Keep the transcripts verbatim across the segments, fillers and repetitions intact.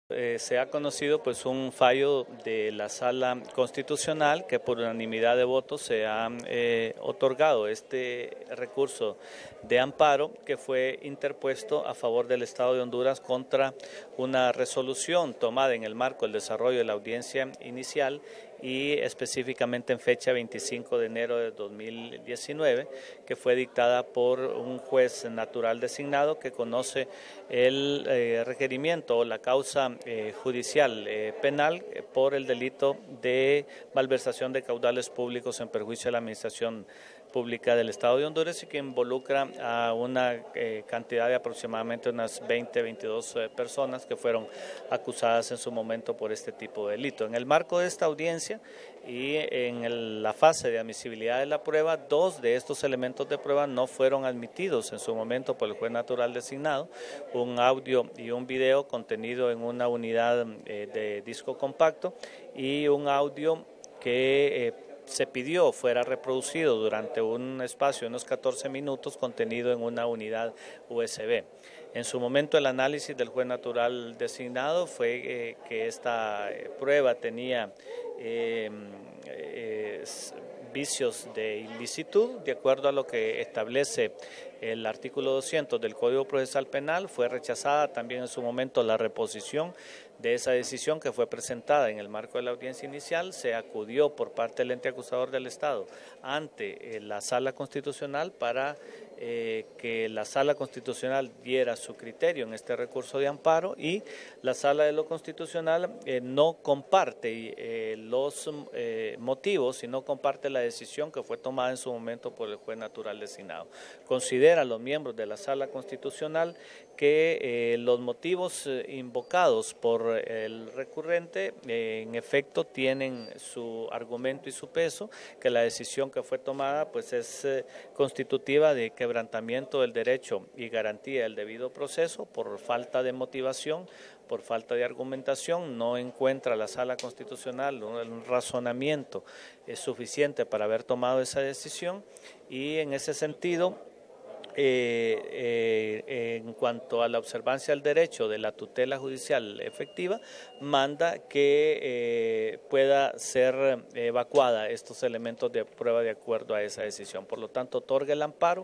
Eh, se ha conocido pues un fallo de la Sala Constitucional que por unanimidad de votos se ha eh, otorgado este recurso de amparo que fue interpuesto a favor del Estado de Honduras contra una resolución tomada en el marco del desarrollo de la audiencia inicial y específicamente en fecha veinticinco de enero de dos mil diecinueve, que fue dictada por un juez natural designado que conoce el eh, requerimiento o la causa eh, judicial eh, penal eh, por el delito de malversación de caudales públicos en perjuicio de la administración pública del Estado de Honduras y que involucra a una eh, cantidad de aproximadamente unas veinte, veintidós eh, personas que fueron acusadas en su momento por este tipo de delito. En el marco de esta audiencia y en el, la fase de admisibilidad de la prueba, dos de estos elementos de prueba no fueron admitidos en su momento por el juez natural designado, un audio y un video contenido en una unidad eh, de disco compacto y un audio que eh, se pidió fuera reproducido durante un espacio de unos catorce minutos contenido en una unidad U S B. En su momento el análisis del juez natural designado fue eh, que esta eh, prueba tenía eh, eh, vicios de ilicitud, de acuerdo a lo que establece el artículo doscientos del Código Procesal Penal. Fue rechazada también en su momento la reposición de esa decisión que fue presentada en el marco de la audiencia inicial. Se acudió por parte del ente acusador del Estado ante eh, la Sala Constitucional para eh, que la Sala Constitucional diera su criterio en este recurso de amparo y la Sala de lo Constitucional eh, no comparte eh, los eh, motivos y no comparte la decisión que fue tomada en su momento por el juez natural designado. Considera a los miembros de la Sala Constitucional que eh, los motivos eh, invocados por el recurrente eh, en efecto tienen su argumento y su peso, que la decisión que fue tomada pues es eh, constitutiva de quebrantamiento del derecho y garantía del debido proceso por falta de motivación, por falta de argumentación. No encuentra la Sala Constitucional un, un razonamiento eh, suficiente para haber tomado esa decisión y en ese sentido Eh, eh, en cuanto a la observancia del derecho de la tutela judicial efectiva, manda que eh, pueda ser evacuada estos elementos de prueba de acuerdo a esa decisión. Por lo tanto, otorga el amparo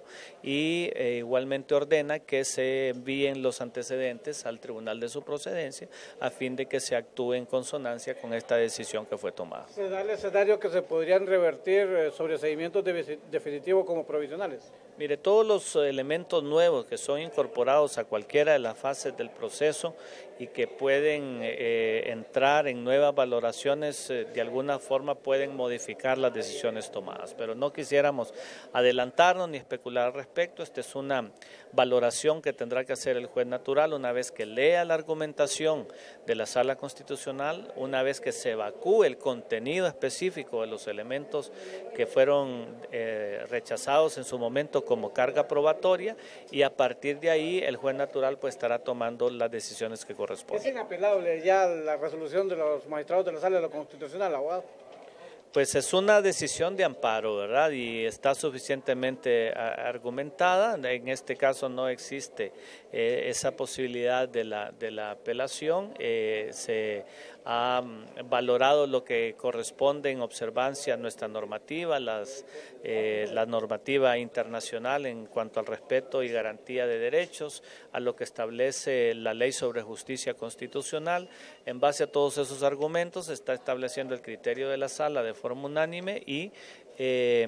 y eh, igualmente ordena que se envíen los antecedentes al tribunal de su procedencia a fin de que se actúe en consonancia con esta decisión que fue tomada. ¿Se da el escenario que se podrían revertir sobreseimientos de definitivos como provisionales? Mire, todos los elementos nuevos que son incorporados a cualquiera de las fases del proceso y que pueden eh, entrar en nuevas valoraciones, eh, de alguna forma pueden modificar las decisiones tomadas, pero no quisiéramos adelantarnos ni especular al respecto. Esta es una valoración que tendrá que hacer el juez natural una vez que lea la argumentación de la Sala Constitucional, una vez que se evacúe el contenido específico de los elementos que fueron eh, rechazados en su momento como carga probatoria, y a partir de ahí el juez natural pues estará tomando las decisiones que corresponden. ¿Es inapelable ya la resolución de los magistrados de la Sala de lo Constitucional, abogado? Pues es una decisión de amparo, ¿verdad? Y está suficientemente argumentada. En este caso no existe eh, esa posibilidad de la, de la apelación. Eh, se ha valorado lo que corresponde en observancia a nuestra normativa, las, eh, la normativa internacional en cuanto al respeto y garantía de derechos, a lo que establece la Ley sobre Justicia Constitucional. En base a todos esos argumentos se está estableciendo el criterio de la Sala de forma unánime y eh,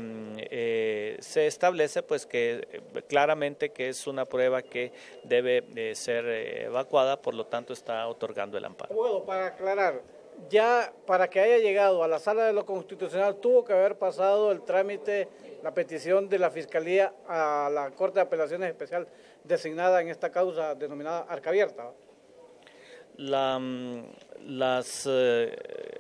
eh, se establece pues que eh, claramente que es una prueba que debe eh, ser eh, evacuada, por lo tanto está otorgando el amparo. Bueno, para aclarar, ya para que haya llegado a la Sala de lo Constitucional tuvo que haber pasado el trámite, la petición de la Fiscalía a la Corte de Apelaciones Especial designada en esta causa denominada Arca Abierta. La, las eh,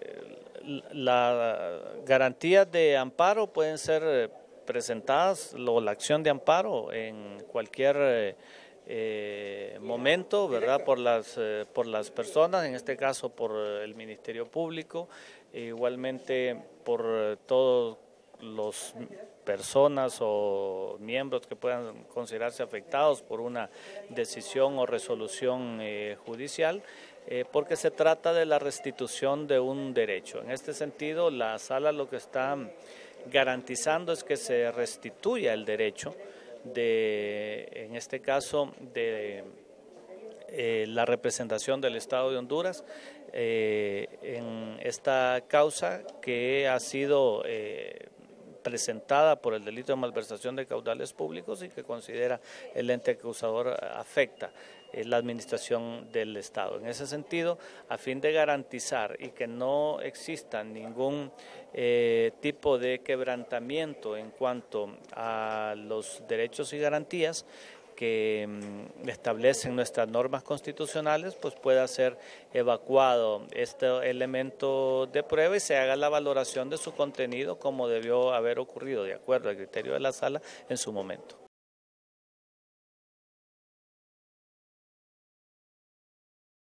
la garantías de amparo pueden ser presentadas, o la acción de amparo en cualquier eh, momento, ¿verdad? Por las, eh, por las personas, en este caso por el Ministerio Público, e igualmente por todos los personas o miembros que puedan considerarse afectados por una decisión o resolución eh, judicial. eh, porque se trata de la restitución de un derecho. En este sentido, la sala lo que está garantizando es que se restituya el derecho de, en este caso, de eh, la representación del Estado de Honduras eh, en esta causa que ha sido eh, presentada por el delito de malversación de caudales públicos y que considera el ente acusador afecta la administración del Estado. En ese sentido, a fin de garantizar y que no exista ningún eh, tipo de quebrantamiento en cuanto a los derechos y garantías que mm, establecen nuestras normas constitucionales, pues pueda ser evacuado este elemento de prueba y se haga la valoración de su contenido como debió haber ocurrido de acuerdo al criterio de la sala en su momento.